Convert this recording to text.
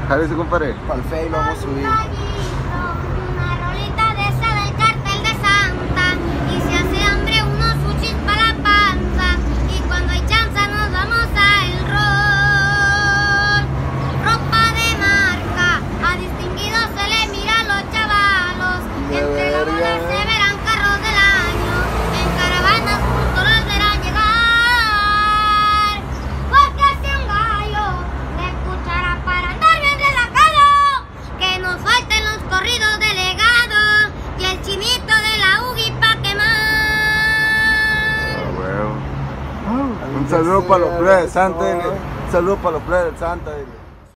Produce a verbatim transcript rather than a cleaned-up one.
Jale su compadre. Para el Face lo vamos a subir. Una rolita de esa del cartel de Santa. Y si hace hambre unos sushis para la panza. Y cuando hay chance nos vamos a el rol. Ropa de marca, a distinguidos se le mira a los chavalos. De Entre la bola verga. se verán carros del año. En caravanas justo los verán llegar. Porque si un gallo le escuchará para andar bien relajado. Que nos falten los corridos delegados. Y el chinito de la Ugi pa' quemar. Ah, huevo. Un saludo para los plebes de Santa. dile. Un saludo para los plebes de Santa. dile.